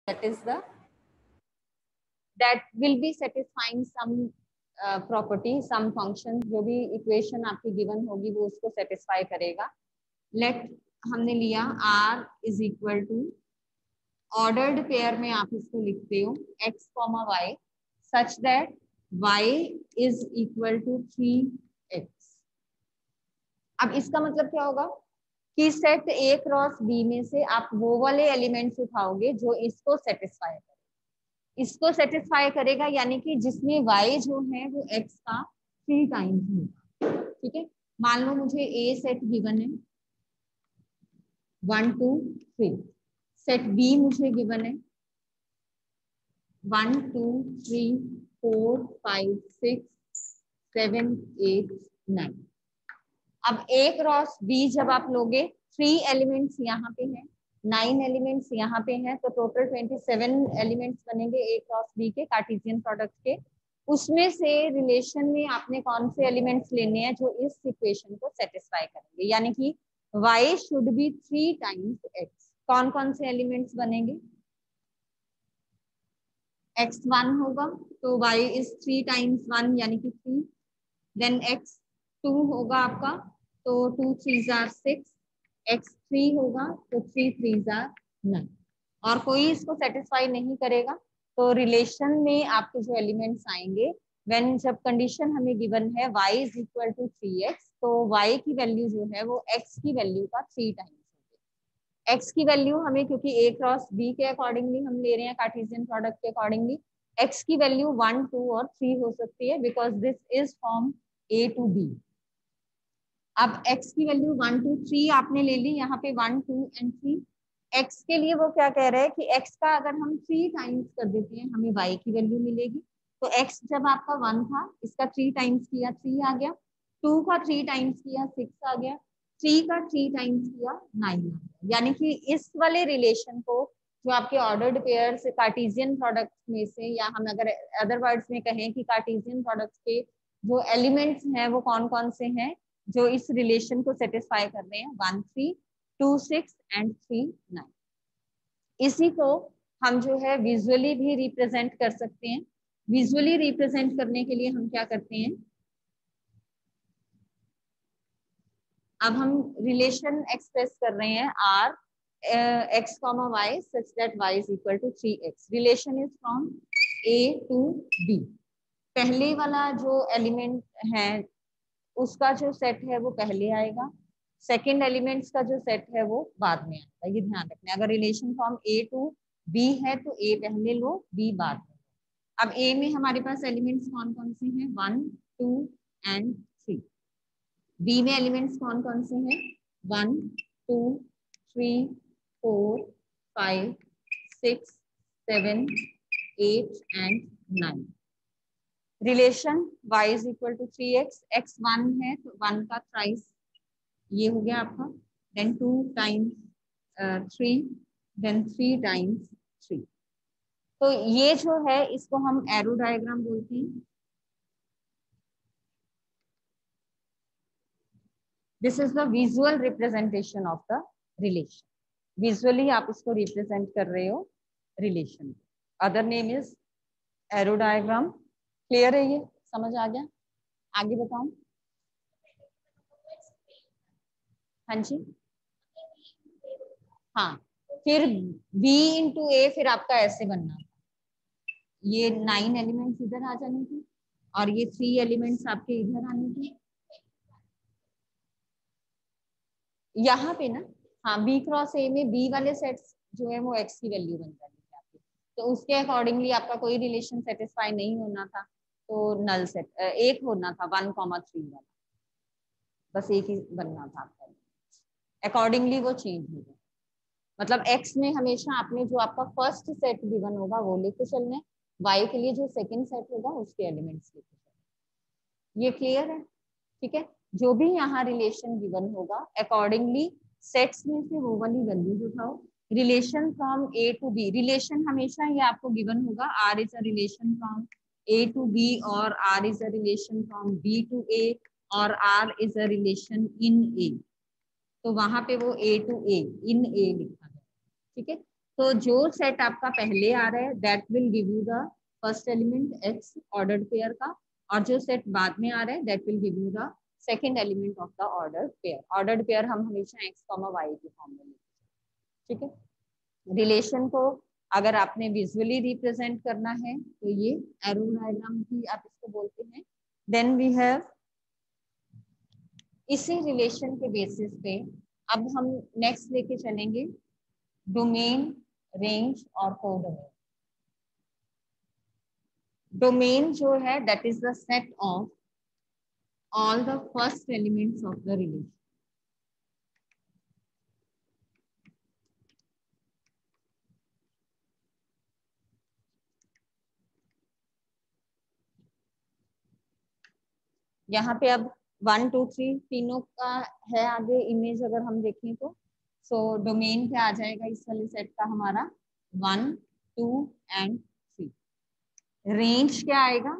that is the that will be satisfying some property, some function, जो भी equation आपकी given होगी वो उसको सेटिस्फाई करेगा. लेट हमने लिया r is equal to ordered pair में आप इसको लिखते हो x, y such that y is equal to 3x. अब इसका मतलब क्या होगा कि सेट A क्रॉस B में से आप वो वाले एलिमेंट्स उठाओगे जो इसको सेटिस्फाई करेगा. इसको सेटिस्फाई करेगा यानी कि जिसमें y जो है वो x का 3 टाइम्स होगा. ठीक है, मान लो मुझे A सेट गिवन है 1 2 3, सेट B मुझे गिवन है 1 2 3 4 5 6 7 8 9. अब A क्रॉस B जब आप लोगे 3 एलिमेंट्स यहाँ पे हैं, 9 एलिमेंट्स यहाँ पे हैं, तो टोटल 27 एलिमेंट्स बनेंगे A क्रॉस B के कार्टेशियन प्रोडक्ट के. उसमें से रिलेशन में आपने कौन से एलिमेंट्स लेने हैं जो इस इक्वेशन को सेटिस्फाई करेंगे, यानी कि y should be 3 times x. कौन कौन से एलिमेंट्स बनेंगे? x 1 होगा तो y इज 3 टाइम्स 1 यानी कि 3. देन x 2 होगा आपका तो 2 3s are 6. x 3 होगा तो 3 3s are 9. और कोई इसको सेटिस्फाई नहीं करेगा तो रिलेशन में आपके जो एलिमेंट्स आएंगे व्हेन जब कंडीशन हमें गिवन है y is equal to 3x, तो y की वैल्यू जो है वो x की वैल्यू का 3 टाइम्स होगी. x की वैल्यू हमें क्योंकि A क्रॉस B के अकॉर्डिंगली हम ले रहे हैं कार्टेशियन प्रोडक्ट के अकॉर्डिंगली, x की वैल्यू 1 2 और 3 हो सकती है because this is from A to B. अब x की वैल्यू 1 2 3 आपने ले ली, यहाँ पे 1 2 एंड 3. x के लिए वो क्या कह रहा है कि x का अगर हम 3 टाइम्स कर देते हैं हमें y की वैल्यू मिलेगी. तो x जब आपका 1 था इसका 3 टाइम्स किया 3 आ गया, 2 का 3 टाइम्स किया 6 आ गया, 3 का 3 टाइम्स किया 9 आ गया. यानी कि इस वाले रिलेशन को जो आपके ऑर्डर्ड पेयर से कार्टेशियन प्रोडक्ट में से, या हम अगर अदर वर्ड्स में कहें कि कार्टेशियन प्रोडक्ट्स के जो एलिमेंट्स हैं वो कौन कौन से हैं जो इस रिलेशन को सेटिस्फाई कर रहे हैं, 1 3 2 6 एंड 3 9. इसी को हम जो है विजुअली भी रिप्रेजेंट कर सकते हैं. विजुअली रिप्रेजेंट करने के लिए हम क्या करते हैं, अब हम रिलेशन एक्सप्रेस कर रहे हैं r x, y such that y is equal to 3x. Relation is from A to B. पहले वाला जो एलिमेंट है उसका जो सेट है वो पहले आएगा, सेकेंड एलिमेंट्स का जो सेट है वो बाद में आएगा. ये ध्यान रखना है. अगर relation from A to B है तो A पहले लो B बाद में. अब A में हमारे पास एलिमेंट्स कौन कौन से हैं, 1 2 एंड 3. B में एलिमेंट्स कौन कौन से हैं, 1 2 3 4 5 6 7 8 and 9. Relation y is equal to 3x. x 1 है तो 1 का थ्राइस ये हो गया आपका, देन 2 टाइम्स 3, देन 3 टाइम्स 3. तो ये जो है इसको हम एरो डायग्राम बोलते हैं. This is the visual representation of the relation. Visually आप इसको रिप्रेजेंट कर रहे हो relation. Other name is arrow diagram. Clear है, ये समझ आ गया? आगे बताऊं? हाँ जी, हाँ. फिर B इंटू A फिर आपका ऐसे बनना था, ये 9 एलिमेंट्स इधर आ जाने थे और ये 3 एलिमेंट्स आपके इधर आने थे यहाँ पे ना. हाँ, B क्रॉस A में B वाले सेट्स जो है वो x की वैल्यू बन जाती है आपकी. तो उसके अकॉर्डिंगली आपका कोई रिलेशन सेटिस्फाई नहीं होना था तो नल सेट एक होना था 1 3 वाला, बस एक ही बनना था आपका. अकॉर्डिंगली वो चेंज हो गया. मतलब x में हमेशा आपने जो आपका फर्स्ट सेट गिवन होगा वो लेके चलना है, y के लिए जो सेकंड सेट होगा उसके एलिमेंट्स लेके चलना. ये क्लियर है? ठीक है. जो भी यहाँ रिलेशन गिवन होगा अकॉर्डिंगली सेट्स में से वो वाली वैल्यूज उठाओ. Relation from A to B, relation हमेशा ये आपको गिवन होगा r is a relation from A to B और r is a relation from B to A और r is a relation in A. तो वहां पे वो A to A in A लिखा गया. ठीक है. तो जो सेट आपका पहले आ रहा है that will give you the first element x ordered pair का, और जो सेट बाद में आ रहा है that will give you the second element of the ordered pair. Ordered pair हम हमेशा एक्स कॉमा वाई के फॉर्म में लेते हैं, ठीक है। रिलेशन को अगर आपने विजुअली रिप्रेजेंट करना है तो ये एरो डायग्राम भी आप इसको बोलते हैं। देन वी हैव, इसी रिलेशन के बेसिस पे अब हम नेक्स्ट लेके चलेंगे डोमेन, रेंज और कोडोमेन। डोमेन जो है that is the set of all the first elements of the relation. यहाँ पे अब 1 2 3 तीनों का है आगे इमेज अगर हम देखें तो। सो डोमेन क्या आ जाएगा इस वाले सेट का हमारा 1 2 एंड 3। रेंज क्या आएगा,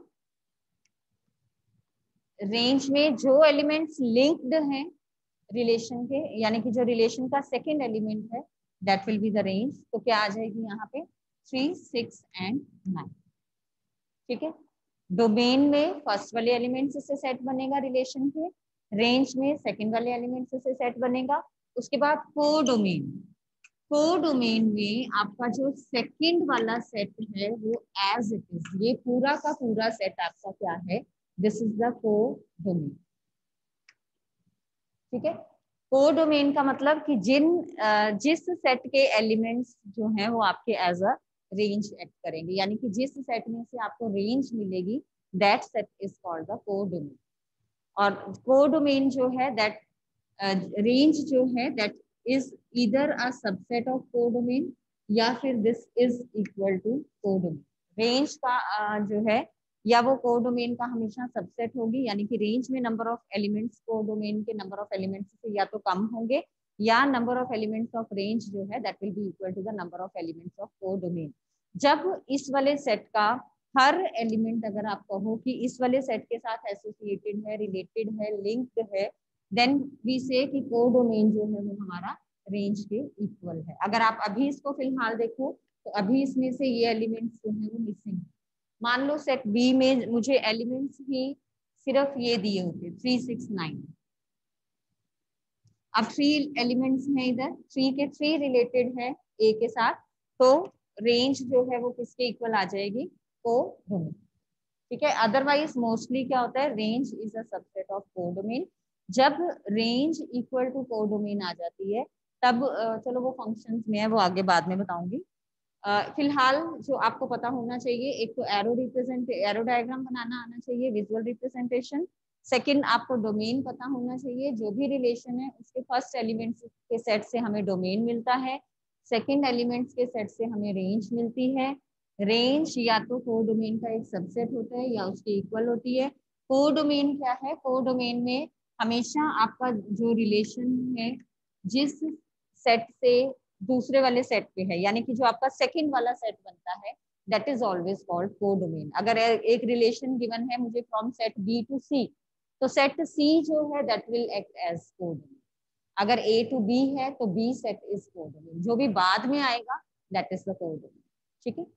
रेंज में जो एलिमेंट्स लिंक्ड हैं रिलेशन के, यानी कि जो रिलेशन का सेकेंड एलिमेंट है that will be the range. तो क्या आ जाएगी यहाँ पे 3 6 एंड 9, ठीक है। डोमेन में फर्स्ट वाले एलिमेंट से सेट बनेगा रिलेशन के, रेंज में सेकंड वाले एलिमेंट से सेट बनेगा। उसके बाद कोडोमेन, कोडोमेन में आपका जो सेकंड वाला सेट है वो एज इट इज, ये पूरा का पूरा सेट आपका क्या है, दिस इज द कोडोमेन, ठीक है। कोडोमेन का मतलब कि जिस सेट के एलिमेंट्स जो हैं वो आपके एज अ रेंज एक्ट करेंगे, यानी कि जिस सेट में से आपको रेंज मिलेगी that set is called the codomain. और कोडोमेन जो है दैट रेंज जो है that is either a subset of codomain या फिर this is equal to codomain. Range का जो है या वो कोडोमेन का हमेशा सबसेट होगी, यानी कि रेंज में नंबर ऑफ एलिमेंट्स कोडोमेन के नंबर ऑफ एलिमेंट्स से या तो कम होंगे, या number of elements of range जो है that will be equal to the number of elements of codomain. जब इस वाले सेट का हर एलिमेंट अगर आप कहो कि इस वाले सेट के साथ एसोसिएटेड है, रिलेटेड है, लिंक्ड है, देन वी से कि कोडोमेन जो है वो हमारा रेंज के इक्वल है। अगर आप अभी इसको फिलहाल देखो तो अभी इसमें से ये एलिमेंट्स जो है वो मिसिंग है। मान लो सेट बी में मुझे एलिमेंट्स ही सिर्फ ये दिए होते 3 6 9, अब 3 एलिमेंट्स हैं इधर, 3 के 3 रिलेटेड है ए के साथ, तो रेंज जो है वो किसके इक्वल आ जाएगी, कोडोमेन, ठीक है। अदरवाइज मोस्टली क्या होता है, range is a subset of codomain. जब रेंज इक्वल टू कोडोमेन आ जाती है तब चलो वो फंक्शंस में है, वो आगे बाद में बताऊंगी। फिलहाल जो आपको पता होना चाहिए, एक तो एरो डायग्राम बनाना आना चाहिए, विजुअल रिप्रेजेंटेशन। सेकंड, आपको डोमेन पता होना चाहिए, जो भी रिलेशन है उसके फर्स्ट एलिमेंट्स के सेट से हमें डोमेन मिलता है, सेकंड एलिमेंट्स के सेट से हमें रेंज मिलती है। रेंज या तो कोडोमेन का एक सबसेट होता है या उसके इक्वल होती है। कोडोमेन क्या है, कोडोमेन में हमेशा आपका जो रिलेशन है जिस सेट से दूसरे वाले सेट पे है, यानी कि जो आपका सेकंड वाला सेट बनता है that is always called codomain. अगर एक रिलेशन गिवन है मुझे from set B to C, तो सेट सी जो है that will act as codomain. अगर ए टू बी है तो बी सेट इज कोडोमेन, जो भी बाद में आएगा दैट इज द कोडोमेन, ठीक है।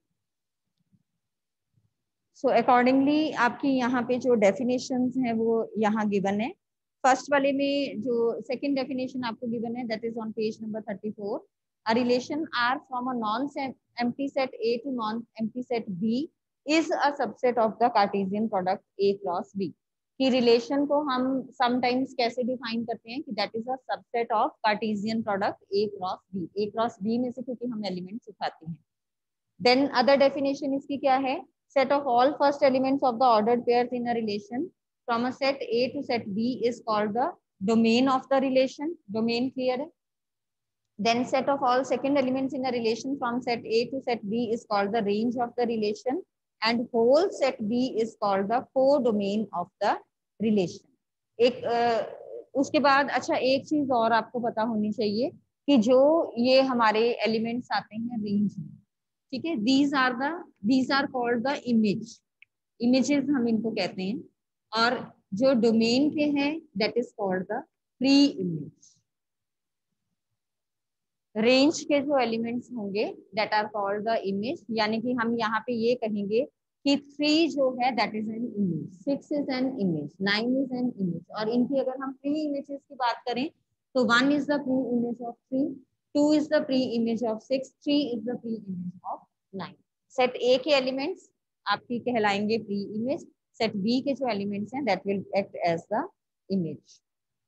सो अकॉर्डिंगली आपकी यहाँ पे जो डेफिनेशंस हैं वो यहाँ गिवन है। फर्स्ट वाले में जो सेकंड डेफिनेशन आपको गिवन है that is on page number 34। A relation R from a non-empty set A to non-empty set B is a subset of the Cartesian product A cross B। कि relation को हम sometimes कैसे define करते हैं कि that is a subset of Cartesian product A cross B। A cross B में से क्योंकि हम एलिमेंट्स उठाते हैं। देन अदर डेफिनेशन इसकी क्या है, set of all first elements of the ordered pairs in a relation from a set A to set B is called the domain of the relation। domain clear है। Then set of all second elements in a relation from set A to set B is called the range of the relation, and whole set B is called the codomain of the relation। एक उसके बाद अच्छा एक चीज और आपको पता होनी चाहिए कि जो ये हमारे एलिमेंट्स आते हैं रेंज में, ठीक है, these are called the images हम इनको कहते हैं, और जो डोमेन के हैं that is called the pre image. Range के जो एलिमेंट्स होंगे that are called the image, यानी कि हम यहाँ पे ये कहेंगे कि 3 जो है that is an image, 6 is an image, 9 is an image. और इनकी अगर हम प्री इमेजेस की बात करें तो 1 is the pre image of 3, 2 is the pre image of 6, 3 is the pre image of 9। Set A के एलिमेंट्स आपकी कहलाएंगे प्री इमेज, सेट बी के जो एलिमेंट्स हैं that will act as the image.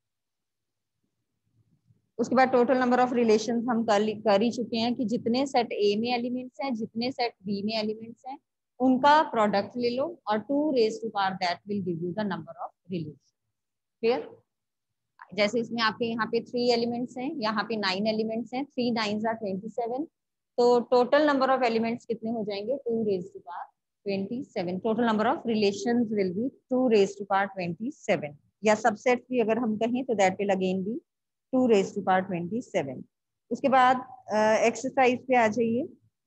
उसके बाद टोटल नंबर ऑफ रिलेशंस हम कर ही चुके हैं कि जितने सेट ए में एलिमेंट्स हैं, जितने सेट बी में एलिमेंट्स हैं, उनका प्रोडक्ट ले लो और 2 raise to power that will give you the number of relation. Clear? जैसे इसमें आपके यहाँ पे 3 एलिमेंट्स हैं, यहाँ पे 9 एलिमेंट्स हैं, 3 9s are 27, तो टोटल नंबर ऑफ एलिमेंट्स कितने हो जाएंगे? 2 raise to power 27। Total number of relations will be 2 raise to power 27, या सबसेट भी अगर हम कहें तो that will again be 2 raise to power 27। उसके बाद एक्सरसाइज पे आ जाइए।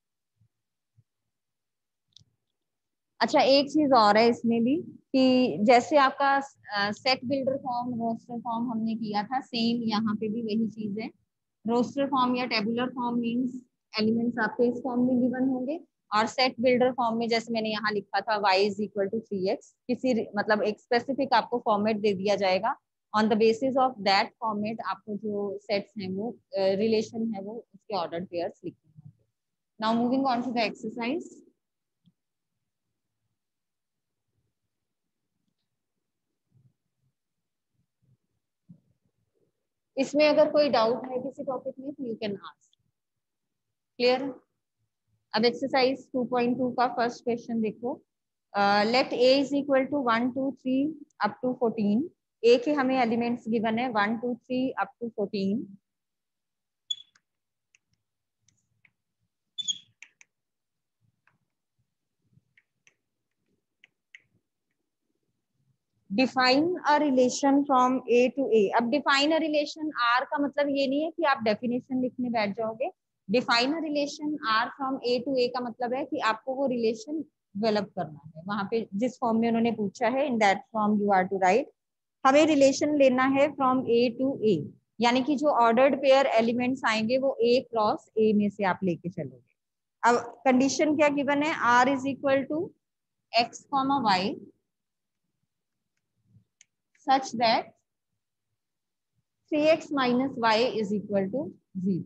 अच्छा, एक चीज और है इसमें भी कि जैसे आपका set builder form, roster form हमने किया था, सेम यहाँ पे भी वही चीज है। रोस्टर फॉर्म या टेबुलर फॉर्म मींस एलिमेंट्स आपके इस फॉर्म में गिवन होंगे, और सेट बिल्डर फॉर्म में जैसे मैंने यहाँ लिखा था y is equal to 3x, किसी मतलब एक स्पेसिफिक आपको फॉर्मेट दे दिया जाएगा, on the basis of that format आपको जो सेट्स हैं वो रिलेशन है वो उसके ऑर्डर पेयर्स लिखने होंगे। Now moving on to the exercise. इसमें अगर कोई डाउट है किसी टॉपिक में तो यू कैन आस्क। क्लियर? अब एक्सरसाइज 2.2 का फर्स्ट क्वेश्चन देखो। Let A is equal to 1 2 3 up to 14। A के हमें एलिमेंट्स गिवन है 1 2 3 up to 14। Define a relation from A to A. अब डिफाइन अ रिलेशन आर का मतलब ये नहीं है कि आप डेफिनेशन लिखने बैठ जाओगे। Define a relation R from A to A का मतलब है कि आपको वो रिलेशन डेवलप करना है, वहां पे जिस फॉर्म में उन्होंने पूछा है in that form you are to write. हमें रिलेशन लेना है फ्रॉम ए टू ए, यानी कि जो ऑर्डर्ड पेयर एलिमेंट्स आएंगे वो ए क्रॉस ए में से आप लेके चलोगे। अब कंडीशन क्या गिवन है? R is equal to x comma y such that 3x minus y is equal to 0.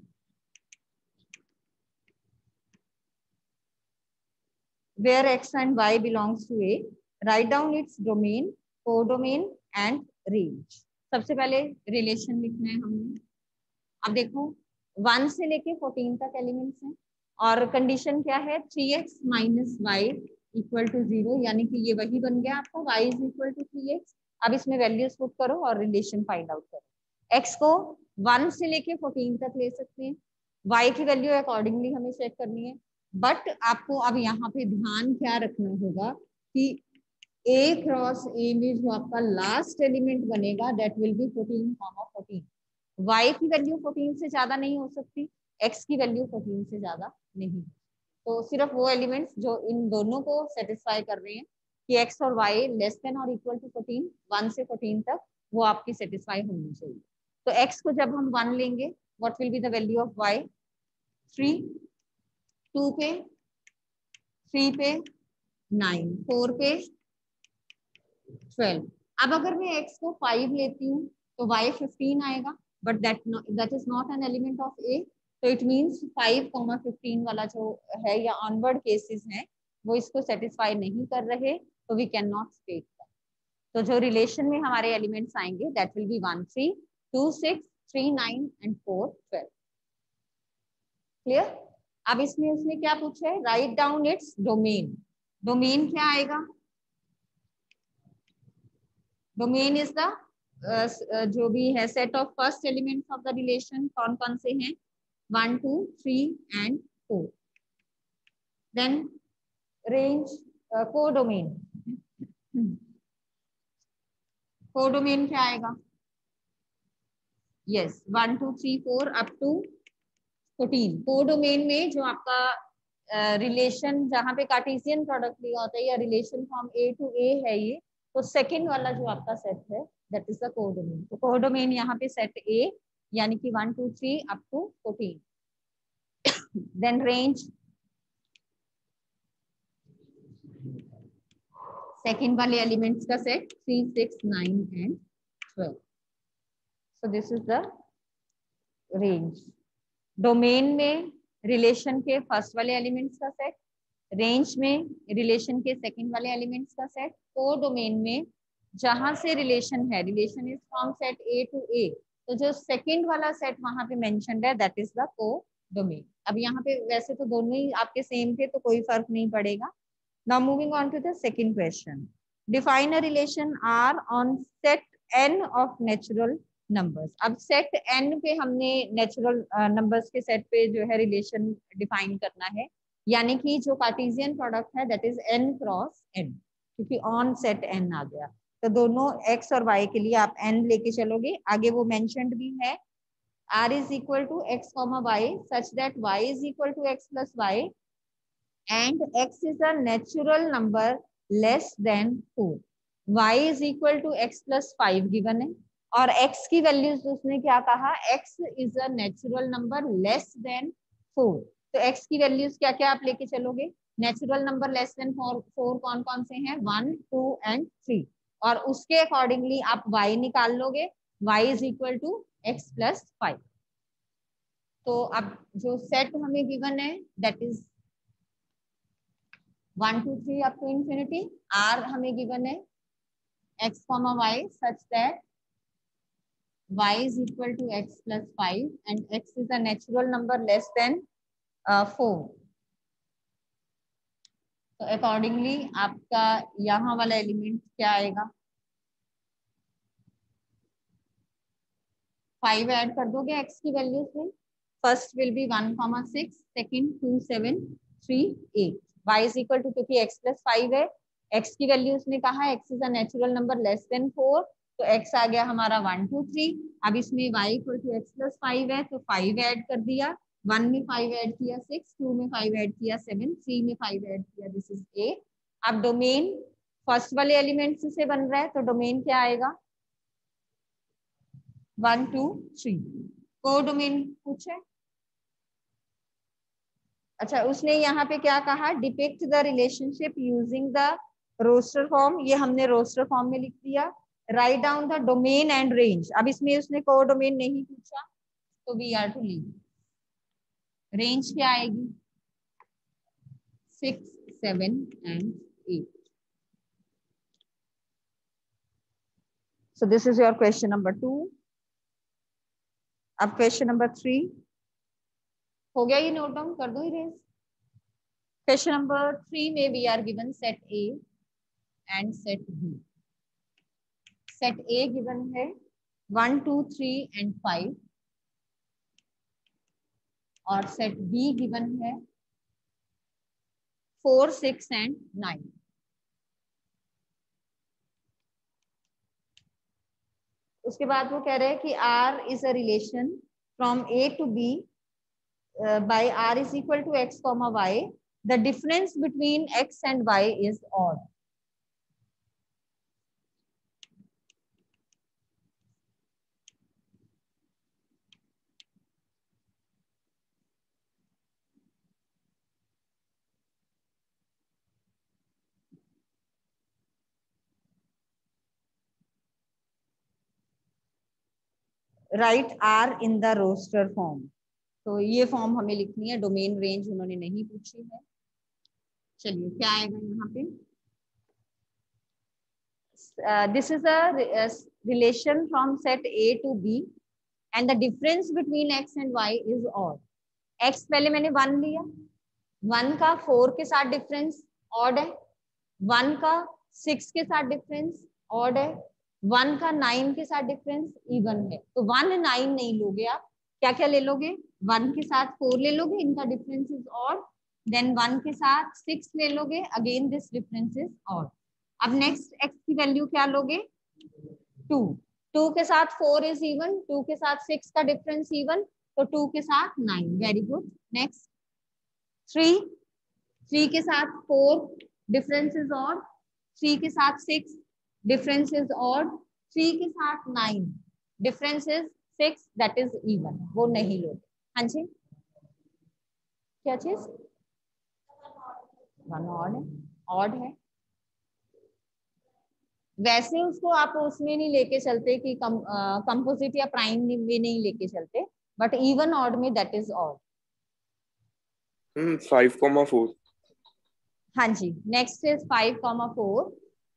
Where x and y belongs to A, write down its domain, codomain and range. सबसे पहले relation लिखना है हमने। अब देखो 1 से लेके 14 तक एलिमेंट्स हैं और कंडीशन क्या है? 3x minus Y equal to 0, यानी कि ये वही बन गया आपका y is equal to 3x। अब इसमें वैल्यूज पुट करो और रिलेशन फाइंड आउट करो। x को 1 से लेके 14 तक ले सकते हैं, y की वैल्यू अकॉर्डिंगली हमें सेट करनी है। बट आपको अब यहाँ पे ध्यान क्या रखना होगा कि a क्रॉस a में जो आपका लास्ट एलिमेंट बनेगा that will be 14 comma 14। y की वैल्यू 14 से ज्यादा नहीं हो सकती, x की वैल्यू 14 से ज्यादा नहीं। तो सिर्फ वो एलिमेंट्स जो इन दोनों को सेटिस्फाई कर रहे हैं कि x और y लेस देन और इक्वल टू 14, 1 से 14 तक, वो आपकी सेटिस्फाई होनी चाहिए। तो x को जब हम 1 लेंगे what will be the value of y? 3, 2 पे, 3 पे 9, 4 पे 12। अब अगर मैं x को 5 लेती हूँ तो y 15 आएगा, but that is not an element of a। तो इट मींस 5,15 वाला जो है या ऑनवर्ड केसेस हैं वो इसको सेटिस्फाई नहीं कर रहे, तो we can not state that. तो जो रिलेशन में हमारे एलिमेंट्स आएंगे that will be 1 3 2 6 3 9 and 4 12। Clear? अब इसमें उसने क्या पूछा है? Write down its domain. Domain क्या आएगा? डोमेन इज द जो भी है set of first elements of the relation. कौन कौन से हैं? 1 2 3 and 4। Then range, codomain. Codomain क्या आएगा? Yes, 1 2 3 4 up to 14। कोडोमेन में जो आपका रिलेशन जहां पे कार्टेशियन प्रोडक्ट लिया होता है या relation from A to A है ये, तो सेकंड वाला जो आपका सेट है दैट इज द कोडोमेन। तो कोडोमेन यहाँ पे सेट ए यानी कि 1 2 3 up to 14। Then range, second वाले एलिमेंट्स का set 3, 6, 9 and 12. So this is the range. Domain में रिलेशन के फर्स्ट वाले एलिमेंट्स का सेट, रेंज में रिलेशन के सेकंड वाले एलिमेंट्स का सेट, को डोमेन में जहां से रिलेशन है, relation is from set A to A, तो जो सेकंड वाला सेट वहां पे मेंशन्ड है that is the codomain. अब यहाँ पे वैसे तो दोनों ही आपके सेम थे तो कोई फर्क नहीं पड़ेगा. Now moving on to the second question. Define a relation R on set N of natural numbers. अब सेट एन पे हमने नेचुरल नंबर्स के सेट पे जो है रिलेशन डिफाइन करना है, यानी कि जो कार्टेशियन प्रोडक्ट है that is n cross n, क्योंकि ऑन सेट n आ गया. तो दोनों x और y के लिए आप n लेके चलोगे. आगे वो मेंशन्ड भी है, r is equal to x comma y such that y is equal to x plus y and x is a natural number less than 4. y is equal to x plus 5 given है, और x की values उसने क्या कहा, x is a natural number less than 4. तो x की values क्या क्या आप लेके चलोगे, नेचुरल नंबर लेस देन 4 कौन कौन से हैं, 1, 2 एंड 3, और उसके अकॉर्डिंगली आप y निकाल लोगे, y is equal to x plus 5. तो अब जो सेट हमें गिवन है that is 1, 2, 3 up to infinity. r हमें गिवन है x comma y such that y is equal to x plus 5 and x is a natural number less than 4. तो accordingly आपका यहाँ वाला एलिमेंट क्या आएगा, 5 ऐड कर दोगे x की वैल्यूज में. First will be 1,6, second 2, 7, 3, 8. y is equal to, क्योंकि x plus 5 है, x की वैल्यूज ने कहा x is a natural number less than 4, तो x आ गया हमारा 1, 2, 3. अब इसमें y equal to x plus 5 है तो 5 ऐड कर दिया, 1 में 5 ऐड किया 6, 2 में 5 ऐड किया 7, 3 में 5 ऐड किया, दिस इज 8. अब डोमेन फर्स्ट वाले एलिमेंट से बन रहा है तो डोमेन क्या आएगा, 1, 2, 3. को डोमेन पूछे. अच्छा, उसने यहाँ पे क्या कहा, depict the relationship using the roster form. ये हमने रोस्टर फॉर्म में लिख दिया. Write down the domain and range. अब इसमें उसने को डोमेन नहीं पूछा तो we are to leave. Range क्या आएगी, 6, 7 and 8. So this is your question number 2. अब क्वेश्चन नंबर 3 हो गया, ये नोट डाउन कर दो इरेज. क्वेश्चन नंबर 3 में we are given set A and set B. Set A given है 1, 2, 3 एंड 5, और सेट बी गिवन है 4, 6 एंड 9. उसके बाद वो कह रहे हैं कि R is a relation from A to B by R is equal to x comma y. The difference between x and y is odd. Write R in the roster form. तो ये form हमें लिखनी है. Domain range उन्होंने नहीं पूछी है. चलिए क्या आएगा यहाँ पे, this is a relation from set A to B and the difference between x and y is odd. x पहले मैंने 1 लिया, 1 का 4 के साथ डिफरेंस ऑड है, 1 का 6 के साथ डिफरेंस ऑड है, 1 का 9 के साथ डिफरेंस इवन है. तो 1, 9 नहीं लोगे आप, क्या क्या ले लोगे, 1 के साथ 4 ले लोगे, इनका डिफरेंस इज ऑड. देन 1 के साथ 6 ले लोगे, again this difference is odd. अब नेक्स्ट x की वैल्यू क्या लोगे, 2. 2 के साथ 4 इज इवन, 2 के साथ 6 का डिफरेंस इवन, तो 2 के साथ 9. Very good. नेक्स्ट 3, 3 के साथ 4 डिफरेंस इज ऑड, 3 के साथ 6 डिफरेंस इज ऑड, 3 के साथ 9 difference is 6, that is even. वो नहीं लोगे. हाँ जी, क्या चीज? वन ऑड है। वैसे उसको आप उसमें नहीं लेके चलते कि कंपोजिट या प्राइम में नहीं लेके चलते, बट इवन ऑड में दैट इज ऑड। 5,4। हाँ जी, नेक्स्ट इज 5,4।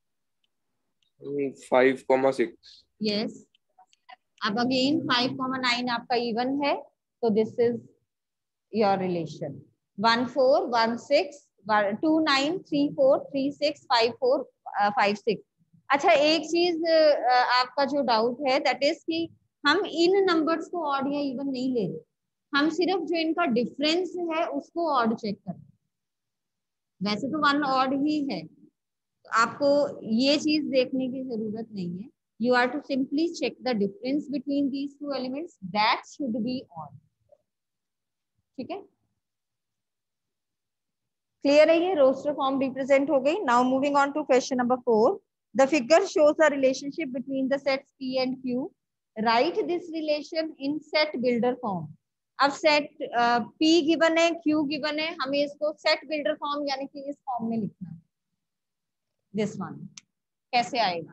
5,6। यस। अब अगेन 5,9 आपका इवन है, तो दिस इज योर रिलेशन। 1 4 1 6 2 9 3 4 3 6 5 4 5 6। अच्छा, एक चीज आपका जो डाउट है दैट इज कि हम इन नंबर्स को ऑड या इवन नहीं ले रहे, हम सिर्फ जो इनका डिफरेंस है उसको ऑड चेक कर रहे हैं। वैसे तो वन ऑड ही है, तो आपको ये चीज देखने की जरूरत नहीं है। You are to simply check the difference between these two elements, that should be odd. ठीक है, क्लियर है? ये रोस्टर फॉर्म रिप्रेजेंट हो गई। Now moving on to question number 4। The figure shows a relationship between the sets P and Q। Write this relation in set builder form. अब set P given है, Q given है, हमें इसको set builder form यानी कि इस form में लिखना है। दिस वन कैसे आएगा?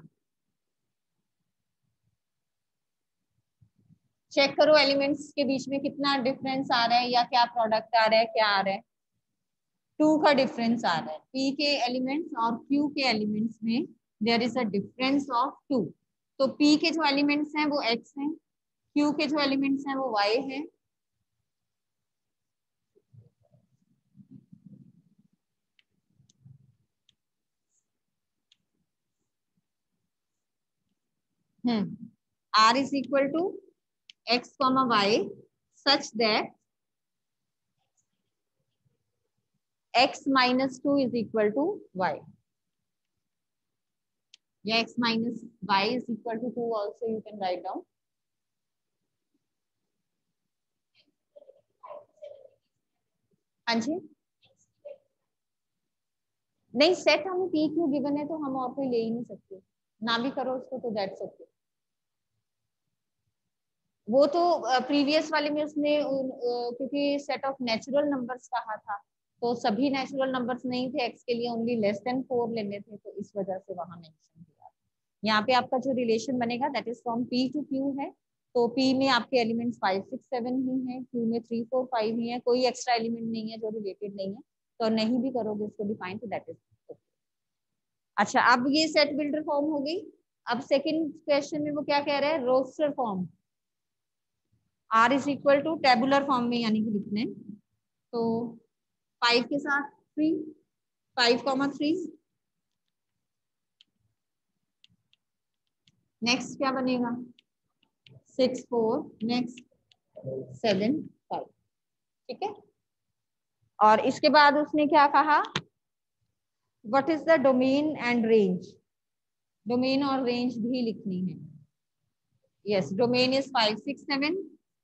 चेक करो एलिमेंट्स के बीच में कितना डिफरेंस आ रहा है, या क्या प्रोडक्ट आ रहा है, क्या आ रहा है? 2 का डिफरेंस आ रहा है। P के एलिमेंट्स और Q के एलिमेंट्स में there is a difference of 2। तो P के जो एलिमेंट्स हैं वो X हैं, Q के जो एलिमेंट्स हैं वो Y हैं। R is equal to X comma Y such that X minus 2 is equal to Y. Yeah, X minus Y is equal to 2 also you can write down. हाँ जी, नहीं, set हमें P Q given है तो हम और कोई ले ही नहीं सकते, ना भी करो उसको तो दैट्स ओके। वो तो प्रीवियस वाले में उसने क्योंकि सेट ऑफ नेचुरल नंबर्स कहा था, तो सभी नेचुरल नंबर्स नहीं थे एक्स के लिए, ओनली लेस देन 4 लेने थे, तो इस वजह से वहां मेंशन किया। यहाँ पे आपका जो रिलेशन बनेगा that is from P to Q है। तो P में आपके एलिमेंट्स 5 6 7 ही हैं, Q में 3 4 5 ही है, कोई एक्स्ट्रा एलिमेंट नहीं है जो रिलेटेड नहीं है, तो नहीं भी करोगे इसको डिफाइन तो दैट इज ओके। अच्छा, अब ये सेट बिल्डर फॉर्म हो गई। अब सेकंड क्वेश्चन में वो क्या कह रहे हैं? Roster form. R is equal to tabular form में यानी कि लिखने, तो 5 के साथ 3, 5,3। नेक्स्ट क्या बनेगा? 6 4, नेक्स्ट 7 5। ठीक है, और इसके बाद उसने क्या कहा? What is the domain and range? Domain और रेंज भी लिखनी है। Yes, domain is 5 6 7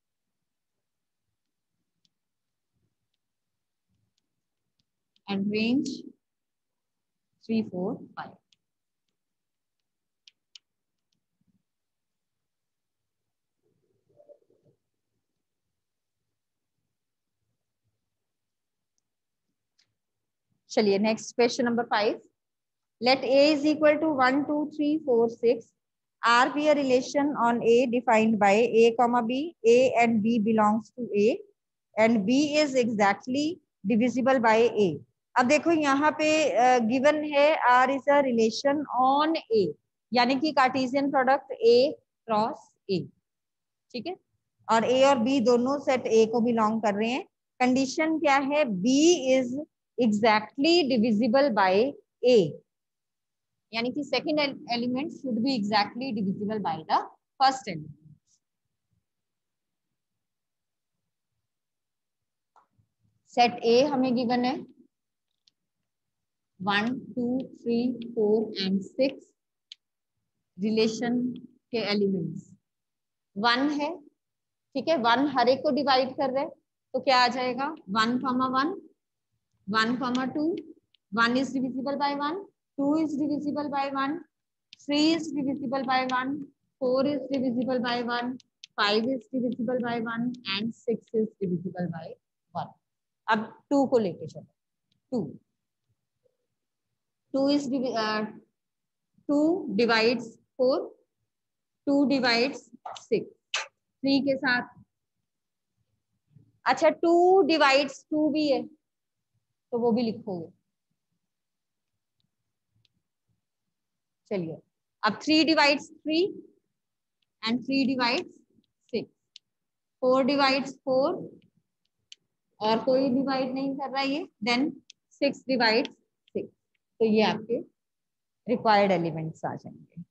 and range 3 4 5। चलिए next question number 5। Let A is equal to 1 2 3 4 6 R be a relation on A defined by A comma B, A and B belongs to A and B is exactly divisible by A। अब देखो यहाँ पे given है R is a relation on A, यानी कि Cartesian product A cross A। ठीक है, और A और B दोनों सेट A को बिलोंग कर रहे हैं। कंडीशन क्या है? B is exactly divisible by A, यानी कि second element should be exactly divisible by the first element. Set A हमें गिवन है 1 2 3 4 एंड 6। रिलेशन के एलिमेंट्स 1 है, ठीक है, 1 हर एक को डिवाइड कर रहे हैं, तो क्या आ जाएगा? 1 comma 1 1 comma 2, 1 is divisible by 1, 2 is divisible by 1, 3 is divisible by 1, 4 is divisible by 1, 5 is divisible by 1 and 6 is divisible by 1। अब 2 को लेके चलो। 2 इज 2 डिवाइड्स 4, 2 डिवाइड्स 6, 3 के साथ। अच्छा 2 डिवाइड्स 2 भी है तो वो भी लिखोगे। चलिए अब 3 डिवाइड्स 3 एंड 3 डिवाइड्स 6, 4 डिवाइड्स 4 और कोई डिवाइड नहीं कर रहा है ये, देन 6 डिवाइड्स 6। तो ये आपके रिक्वायर्ड एलिमेंट्स आ जाएंगे।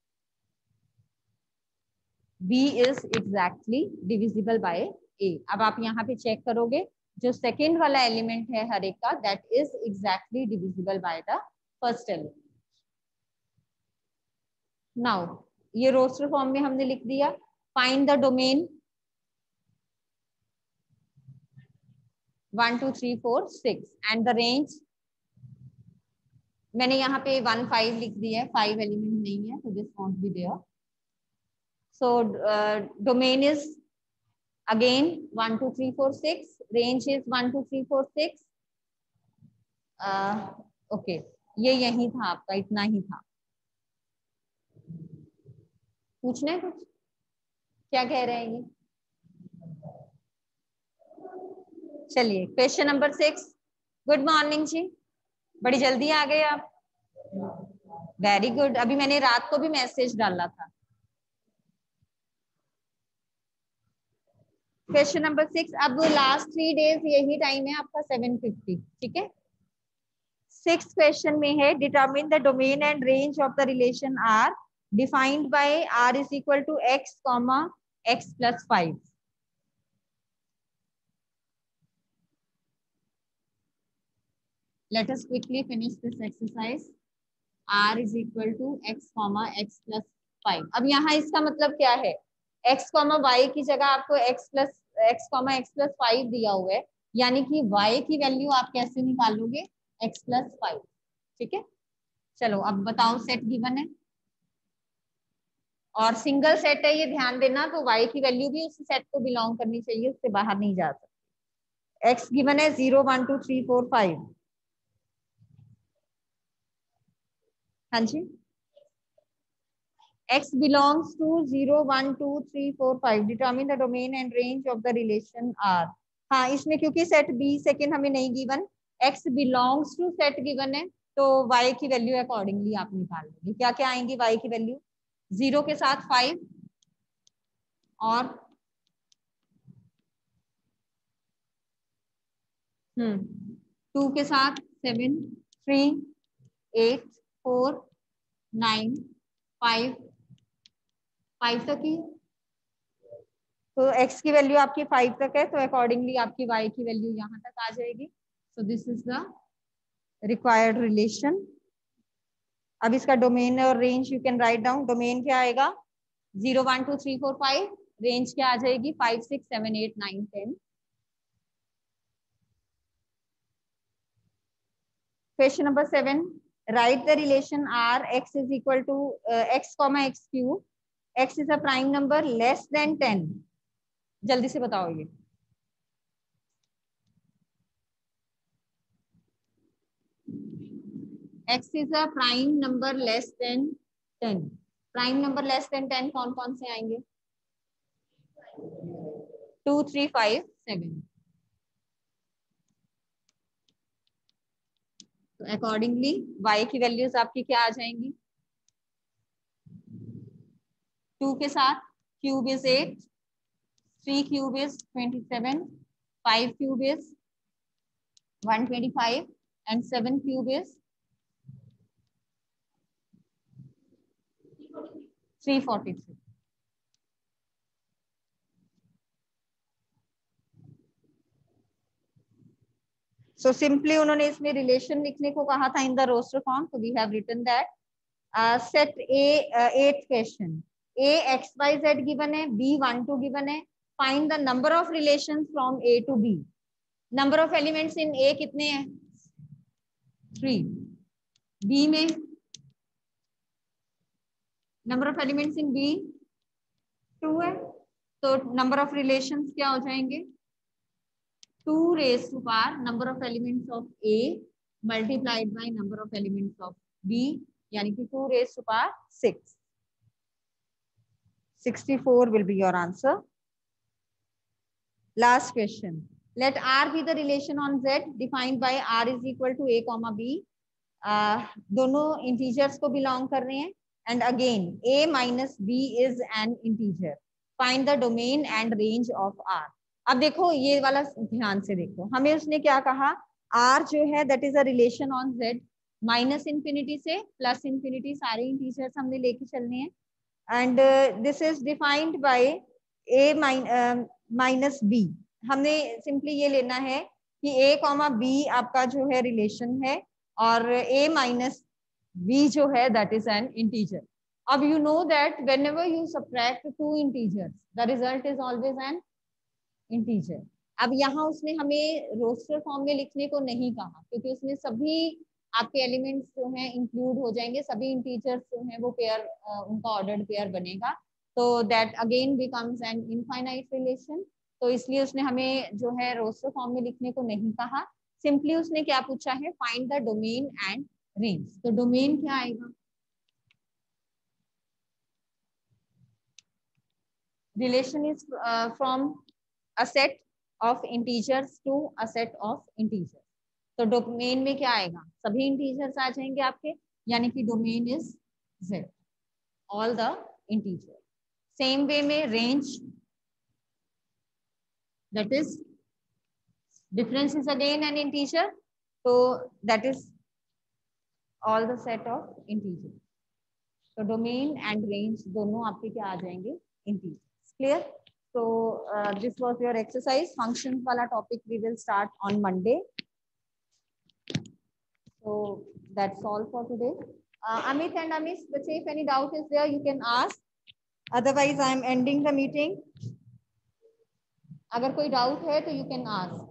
B is exactly divisible by A। अब आप यहाँ पे चेक करोगे जो सेकेंड वाला एलिमेंट है हर एक का, that is exactly divisible by the first element. Now ये रोस्टर फॉर्म में हमने लिख दिया। Find the domain 1 2 3 4 6 and the range. मैंने यहाँ पे 1 5 लिख दिया है, 5 एलिमेंट नहीं है तो this won't be there. So domain is again 1 2 3 4 6, range is 1 2 3 4 6। Okay ये यही था आपका, इतना ही था। पूछना है कुछ? क्या कह रहे हैं ये? चलिए क्वेश्चन नंबर 6। गुड मॉर्निंग जी, बड़ी जल्दी आ गए आप। Very good. अभी मैंने रात को भी मैसेज डाला था। Question number 6। अब लास्ट 3 डेज यही टाइम है आपका 7:50, ठीक है। 6th क्वेश्चन में है determine the domain and range of the relation R defined by r is equal to x, x plus 5। Let us quickly finish this exercise. R is equal to x, x plus 5। अब यहाँ इसका मतलब क्या है? x, y की जगह आपको x, x plus 5 दिया हुआ है, यानी कि y की वैल्यू आप कैसे निकालोगे? x plus 5, ठीक है। चलो अब बताओ, सेट गिवन है और सिंगल सेट है, ये ध्यान देना। तो y की वैल्यू भी उस सेट को बिलोंग करनी चाहिए, उससे बाहर नहीं जा सकती। x गिवन है 0 1 2 3 4 5। हाँ जी, x belongs to 0 1 2 3 4 5। determine the domain and range of the relation R। हाँ इसमें क्योंकि सेट B सेकेंड हमें नहीं given, x belongs to set given है, तो y की वैल्यू अकॉर्डिंगली आप निकाल लोगे। क्या क्या आएंगी y की वैल्यू? 0 के साथ 5 और 2 के साथ 7, 3 8 4 9 5 तक ही। तो x की वैल्यू आपकी 5 तक है, तो अकॉर्डिंगली आपकी y की वैल्यू यहाँ तक आ जाएगी। So this is the required relation. अब इसका डोमेन और range you can write down. Domain क्या आएगा? 0 1 2 3 4 5। रेंज क्या आ जाएगी? 5 6 7 8 9 10। Question number 7। Write the relation R x is equal to x, x cube। x is a prime number less than 10। जल्दी से बताओ ये। x is a prime number less than 10। Prime number less than 10 कौन कौन से आएंगे? 2 3 5 7। तो accordingly y की वैल्यूज आपकी क्या आ जाएंगी? 2 के साथ cube is 8, 3 cube is 27, 5 cube is 125 and 7 cube is 343। So simply उन्होंने इसमें रिलेशन लिखने को कहा था इन द रोस्टर फॉर्म, तो we have written that. Set A 8th question. A x y z given है, B 1 2 गिवन है। Find the number of relations from A to B। Number of elements in A कितने हैं? 3। B में number of elements in B 2 है, तो number of relations क्या हो जाएंगे? 2 raised to power number of elements of A multiplied by number of elements of B, यानी कि 2 raised to power 6. 64 will be your answer. Last question. Let R be the relation on Z defined by R is equal to A comma B. दोनों integers को belong कर रहे हैं. And again, A minus B is an integer. Find the domain and range of R. अब देखो ये वाला ध्यान से देखो, हमें उसने क्या कहा, R जो है that is a relation on Z, minus infinity से प्लस इंफिनिटी सारे इंटीजर्स हमने लेके चलने हैं. And this is defined by A minus B. हमने सिंपली ये लेना है कि A कॉमा B आपका जो है रिलेशन है और A माइनस B जो है that is an integer. अब you know that whenever you subtract two integers, the result is always an integer. अब यहाँ उसने हमें रोस्टर फॉर्म में लिखने को नहीं कहा क्योंकि उसमें सभी आपके एलिमेंट्स जो हैं इंक्लूड हो जाएंगे, सभी इंटीजर्स जो हैं वो पेयर उनका ऑर्डर्ड पेयर बनेगा. तो that again becomes an infinite relation. तो इसलिए उसने हमें जो है रोस्टर फॉर्म में लिखने को नहीं कहा. सिंपली उसने क्या पूछा है, find the domain and range. तो डोमेन क्या आएगा, relation is from a set of integers to a set of integers. तो डोमेन में क्या आएगा, सभी इंटीजर्स आ जाएंगे आपके, यानी कि domain is Z, all the integer. Same way में range, that is difference is again an integer, तो that is all the set of integer. तो डोमेन एंड रेंज दोनों आपके क्या आ जाएंगे, integers. Clear? So this was your exercise. Functions wala topic we will start on Monday. So that's all for today. Amit and Amish, if any doubt is there, you can ask. Otherwise, I am ending the meeting. अगर कोई doubt है तो you can ask.